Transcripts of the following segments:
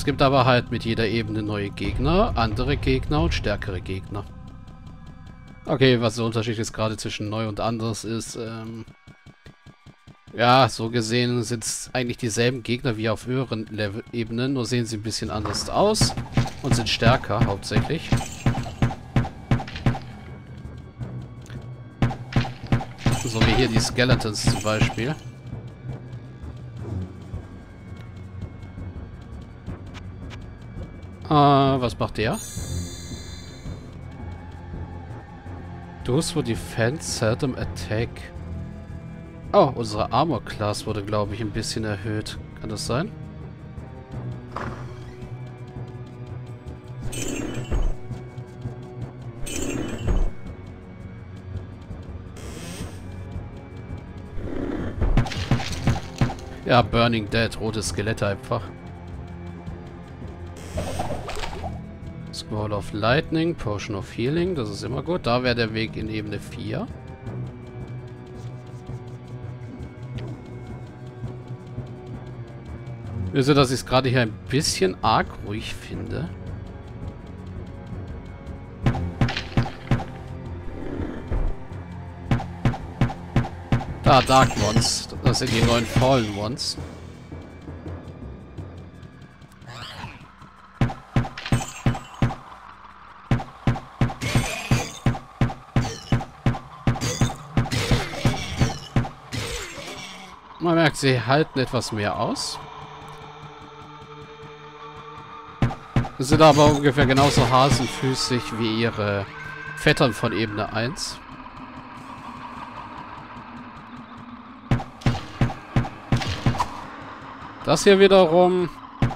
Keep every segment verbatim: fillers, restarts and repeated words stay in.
Es gibt aber halt mit jeder Ebene neue Gegner, andere Gegner und stärkere Gegner. Okay, was der Unterschied jetzt gerade zwischen neu und anders ist, ähm... ja, so gesehen sind es eigentlich dieselben Gegner wie auf höheren Level-Ebenen, nur sehen sie ein bisschen anders aus und sind stärker hauptsächlich. So wie hier die Skeletons zum Beispiel. Äh, was macht der? Those for defense seldom attack. Oh, unsere Armor Class wurde, glaube ich, ein bisschen erhöht. Kann das sein? Ja, Burning Dead, rote Skelette einfach. Scroll of Lightning, Potion of Healing, das ist immer gut. Da wäre der Weg in Ebene vier. Also, dass ich es gerade hier ein bisschen arg ruhig finde. Da, Dark Ones. Das sind die neuen Fallen Ones. Man merkt, sie halten etwas mehr aus. Sind aber ungefähr genauso hasenfüßig wie ihre Vettern von Ebene eins. Das hier wiederum...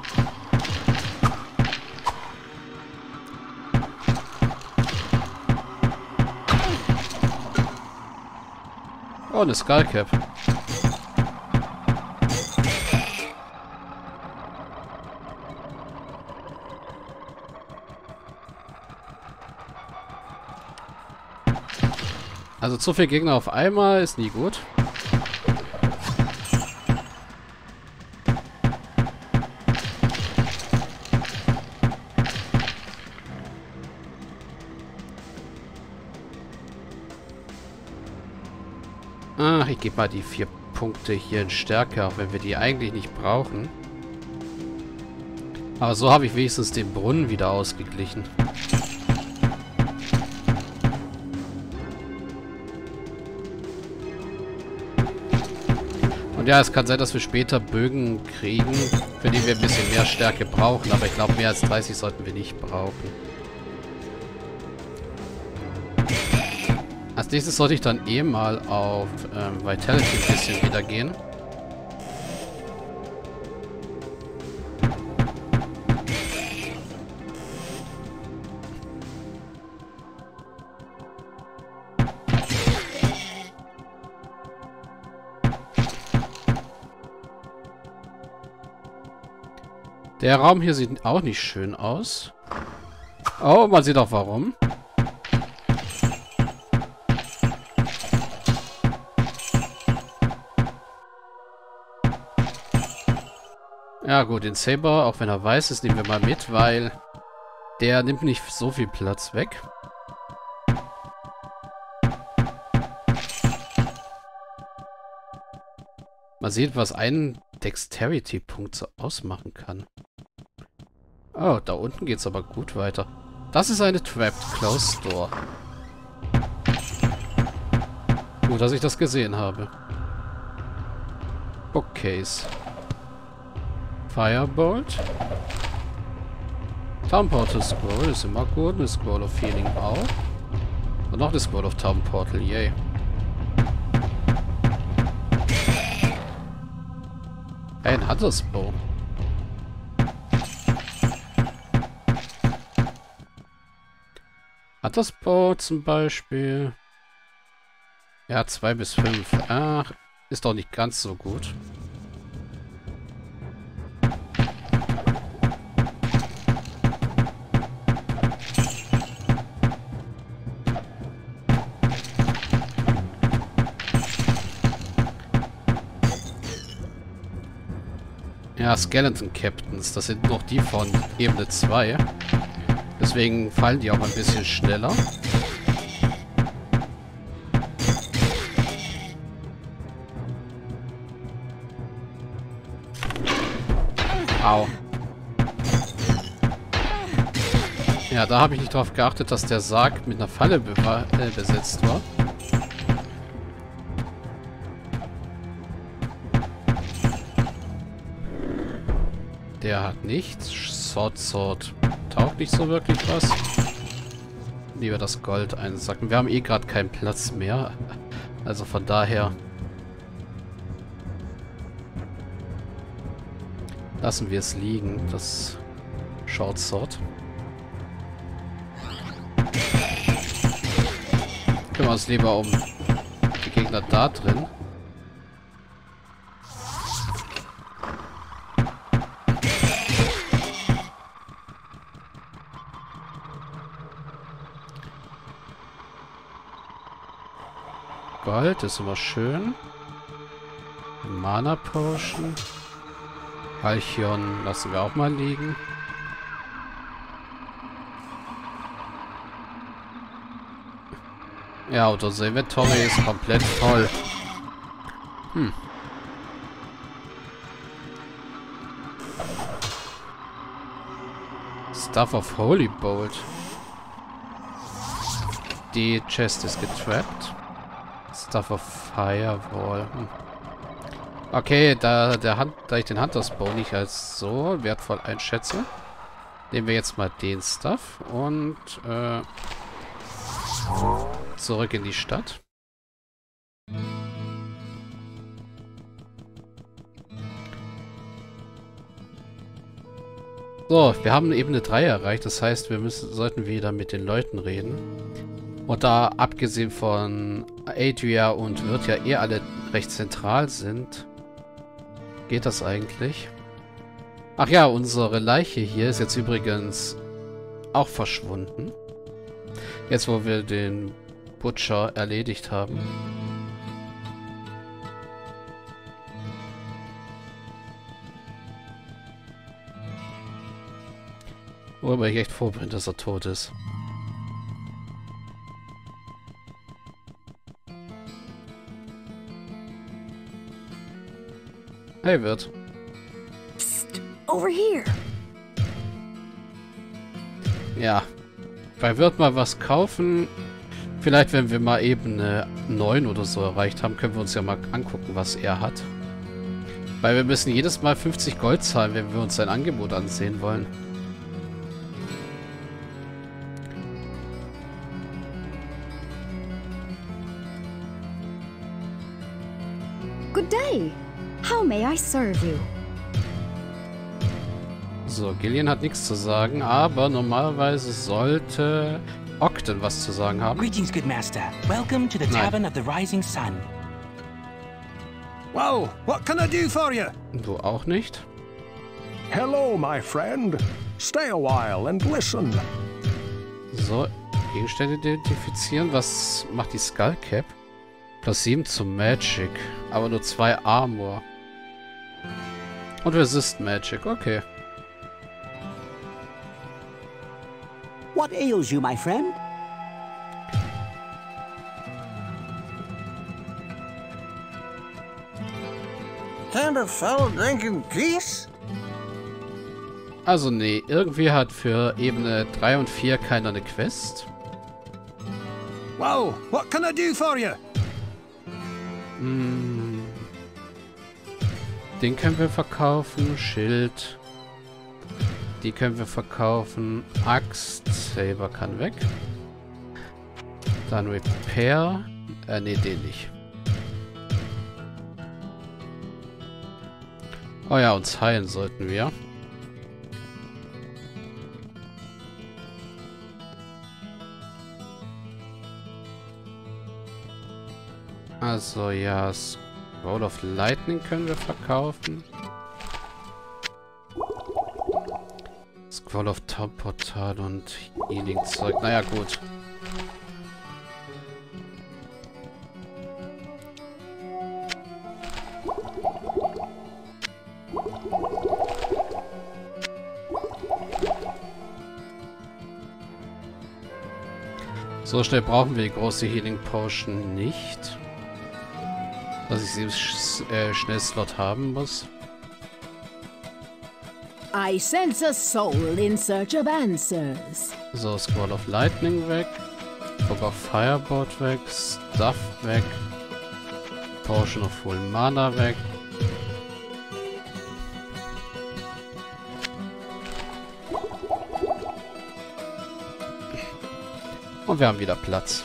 Oh, eine Skullcap. Also zu viel Gegner auf einmal ist nie gut. Ach, ich gebe mal die vier Punkte hier in Stärke, auch wenn wir die eigentlich nicht brauchen. Aber so habe ich wenigstens den Brunnen wieder ausgeglichen. Und ja, es kann sein, dass wir später Bögen kriegen, für die wir ein bisschen mehr Stärke brauchen. Aber ich glaube, mehr als dreißig sollten wir nicht brauchen. Als nächstes sollte ich dann eh mal auf ähm, Vitality ein bisschen wieder gehen. Der Raum hier sieht auch nicht schön aus. Oh, man sieht auch warum. Ja gut, den Saber, auch wenn er weiß ist, nehmen wir mal mit, weil der nimmt nicht so viel Platz weg. Man sieht, was ein Dexterity-Punkt so ausmachen kann. Oh, da unten geht es aber gut weiter. Das ist eine Trapped Closed Door. Gut, dass ich das gesehen habe. Bookcase. Firebolt. Town Portal Scroll ist immer gut. Eine Scroll of Healing auch. Und noch eine Scroll of Town Portal, yay. Ein Hunter's Bow. Hunter's Bow zum Beispiel. Ja, zwei bis fünf. Ach, ist doch nicht ganz so gut. Ja, Skeleton Captains. Das sind noch die von Ebene zwei. Deswegen fallen die auch ein bisschen schneller. Au. Ja, da habe ich nicht darauf geachtet, dass der Sarg mit einer Falle be äh, besetzt war. Der hat nichts. Sword Sword taugt nicht so wirklich was. Lieber das Gold einsacken. Wir haben eh gerade keinen Platz mehr. Also von daher lassen wir es liegen, das Short Sword. Kümmern wir uns lieber um die Gegner da drin. Gold ist immer schön. Mana Potion. Alchion lassen wir auch mal liegen. Ja, und unser Inventory ist komplett voll. Hm. Stuff of Holy Bolt. Die Chest ist getrappt. Stuff of Firewall. Hm. Okay, da, der Hand, da ich den Hunters Bow nicht als so wertvoll einschätze, nehmen wir jetzt mal den Stuff und äh, zurück in die Stadt. So, wir haben Ebene drei erreicht. Das heißt, wir müssen, sollten wieder mit den Leuten reden. Und da, abgesehen von Adria und Wirt ja eh alle recht zentral sind, geht das eigentlich. Ach ja, unsere Leiche hier ist jetzt übrigens auch verschwunden. Jetzt, wo wir den Butcher erledigt haben. Worüber ich echt froh bin, dass er tot ist. Hey, Wirt. Psst, over here. Ja. Bei Wirt mal was kaufen. Vielleicht, wenn wir mal Ebene neun oder so erreicht haben, können wir uns ja mal angucken, was er hat. Weil wir müssen jedes Mal fünfzig Gold zahlen, wenn wir uns sein Angebot ansehen wollen. Good day. How may I serve you? So, Gillian hat nichts zu sagen, aber normalerweise sollte Ogden was zu sagen haben. Greetings, good master. Welcome to the Tavern of the Rising Sun. Well, what can I do for you? Du auch nicht? Hello, my friend. Stay a while and listen. So, Gegenstände identifizieren. Was macht die Skullcap? Plus sieben zum Magic. Aber nur zwei Armor. Und Resist Magic, okay. What ails you, my friend? Can't a fellow drink in peace? Also nee, irgendwie hat für Ebene drei und vier keiner eine Quest. Well, what can I do for you? Hm. Den können wir verkaufen. Schild. Die können wir verkaufen. Axt. Saber kann weg. Dann Repair. Äh, nee, den nicht. Oh ja, uns heilen sollten wir. Also ja, Scroll of Lightning können wir verkaufen. Scroll of Top-Portal und Healing-Zeug. Naja, gut. So schnell brauchen wir die große Healing Potion nicht. Dass ich sie sch äh, schnell Slot haben muss. I sense a soul in search of answers. So, Scroll of Lightning weg. Book of Firebolt weg. Stuff weg. Potion of Full Mana weg. Und wir haben wieder Platz.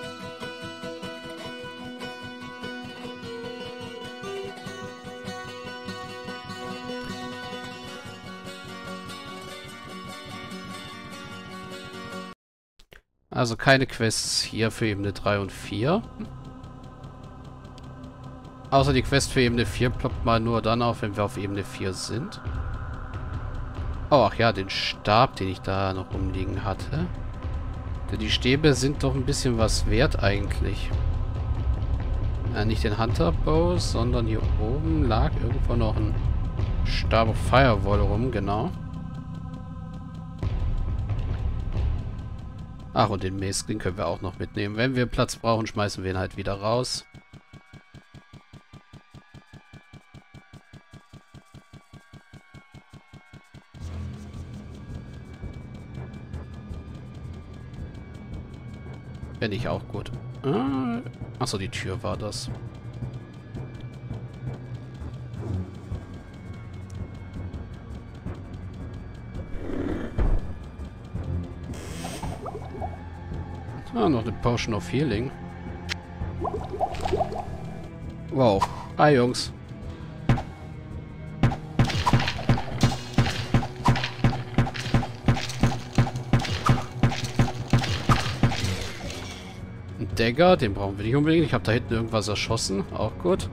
Also keine Quests hier für Ebene drei und vier. Außer die Quest für Ebene vier ploppt mal nur dann auf, wenn wir auf Ebene vier sind. Oh, ach ja, den Stab, den ich da noch rumliegen hatte. Denn die Stäbe sind doch ein bisschen was wert eigentlich. Äh, nicht den Hunter Bow, sondern hier oben lag irgendwo noch ein Stab of Firewall rum, genau. Ach, und den Mace, den können wir auch noch mitnehmen. Wenn wir Platz brauchen, schmeißen wir ihn halt wieder raus. Wenn ich auch gut. Äh, achso, die Tür war das. Ah, noch eine Potion of Healing. Wow. Hi, Jungs. Ein Dagger, den brauchen wir nicht unbedingt. Ich habe da hinten irgendwas erschossen. Auch gut.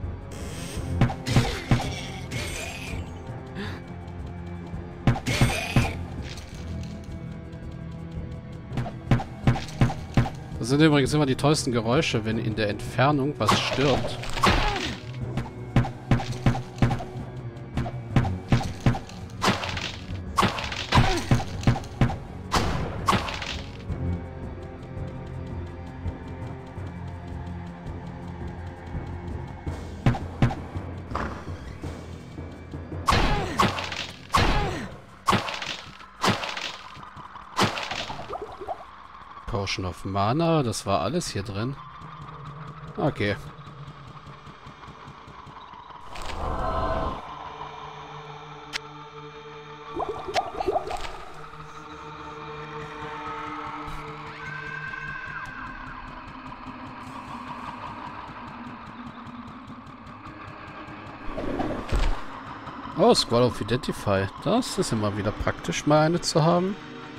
Das sind übrigens immer die tollsten Geräusche, wenn in der Entfernung was stirbt. Potion of Mana, das war alles hier drin. Okay. Oh, Scroll of Identify. Das ist immer wieder praktisch, mal eine zu haben.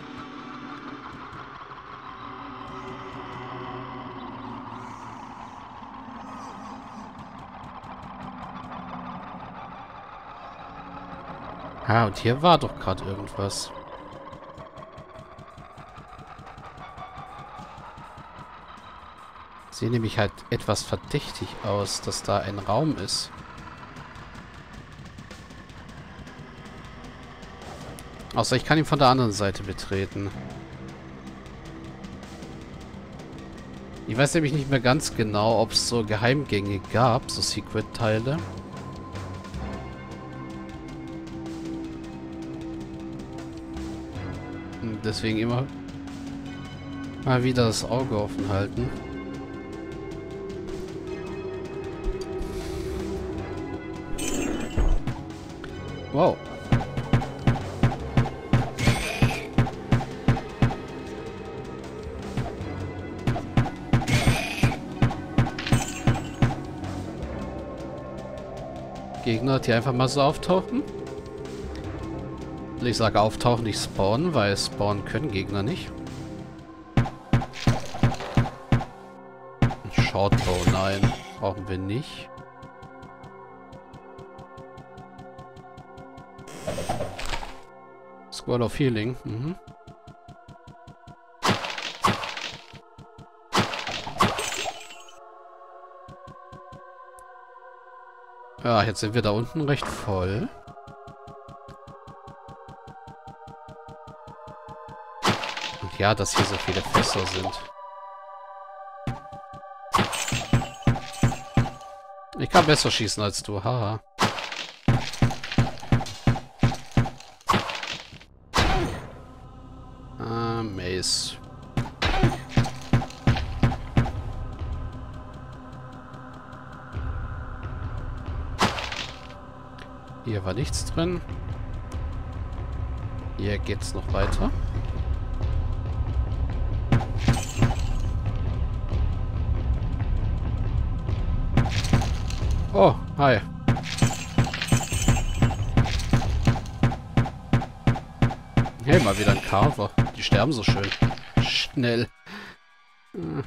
Ah, und hier war doch gerade irgendwas. Sieht nämlich halt etwas verdächtig aus, dass da ein Raum ist. Außer ich kann ihn von der anderen Seite betreten. Ich weiß nämlich nicht mehr ganz genau, ob es so Geheimgänge gab, so Secret-Teile. Deswegen immer mal wieder das Auge offen halten. Wow. Gegner, die einfach mal so auftauchen. Ich sage auftauchen, nicht spawnen, weil spawnen können Gegner nicht. Shortbow, nein. Brauchen wir nicht. Scroll of Healing. Mhm. Ja, jetzt sind wir da unten recht voll. Und ja, dass hier so viele Fässer sind. Ich kann besser schießen als du, haha. Ah, Mace. Hier war nichts drin. Hier geht's noch weiter. Oh, hi. Hey, mal wieder ein Carver. Die sterben so schön. Schnell. Hm.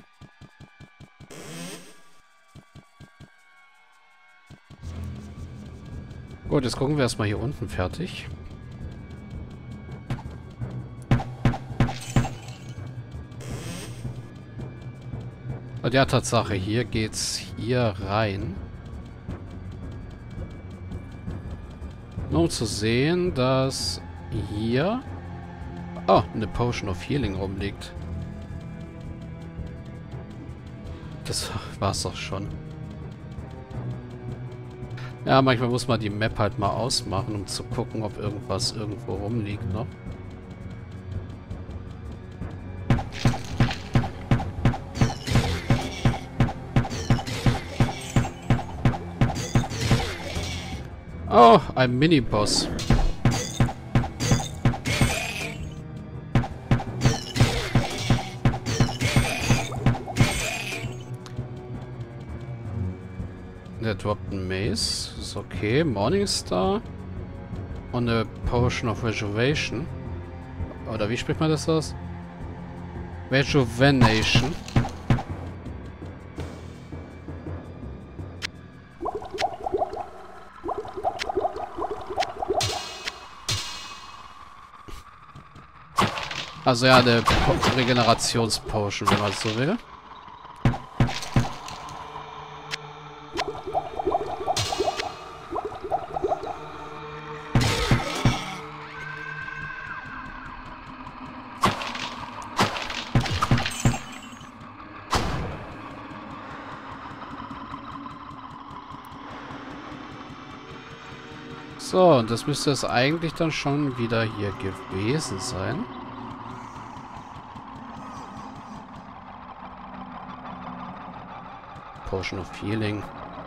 Gut, jetzt gucken wir erstmal hier unten fertig. Und ja, Tatsache, hier geht's hier rein. Nur um zu sehen, dass hier oh, eine Potion of Healing rumliegt. Das war's doch schon. Ja, manchmal muss man die Map halt mal ausmachen, um zu gucken, ob irgendwas irgendwo rumliegt noch. Oh, ein Mini-Boss. Der droppt ein Mace. Ist okay. Morningstar. Und eine Potion of Rejuvenation. Oder wie spricht man das aus? Rejuvenation. Also ja, eine Regenerationspotion, wenn man so will. So, und das müsste es eigentlich dann schon wieder hier gewesen sein. Potion of Healing.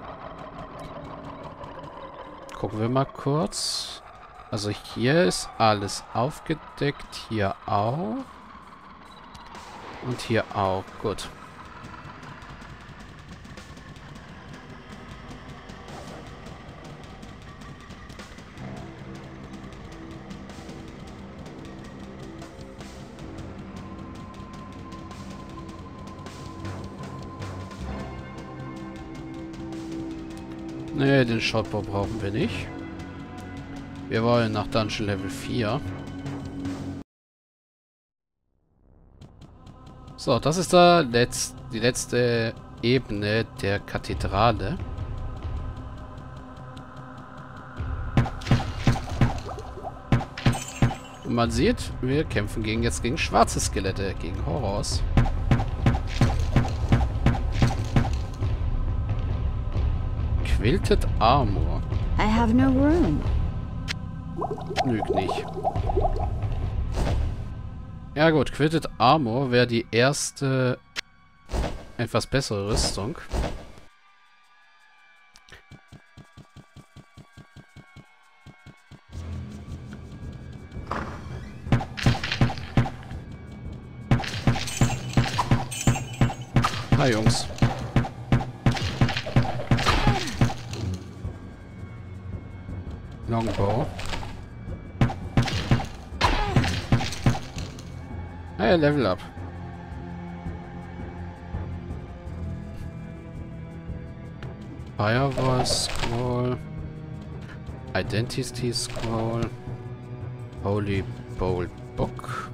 Gucken wir mal kurz. Also hier ist alles aufgedeckt. Hier auch. Und hier auch. Gut. Ne, den Shotbow brauchen wir nicht. Wir wollen nach Dungeon Level vier. So, das ist da letzt, die letzte Ebene der Kathedrale. Und man sieht, wir kämpfen gegen jetzt gegen schwarze Skelette, gegen Horrors. Quilted Armor. I have no room. Lügt nicht. Ja gut, Quilted Armor wäre die erste etwas bessere Rüstung. Hi Jungs. Longbow. Hey, Level up. Firewall Scroll. Identity Scroll. Holy Bolt Book.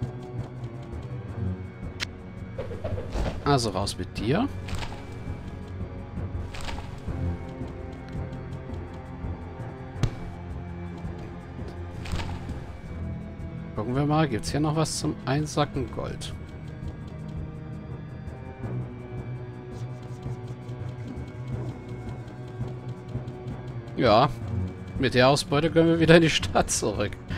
Also raus mit dir. Gucken wir mal, gibt es hier noch was zum Einsacken? Gold. Ja. Mit der Ausbeute können wir wieder in die Stadt zurück.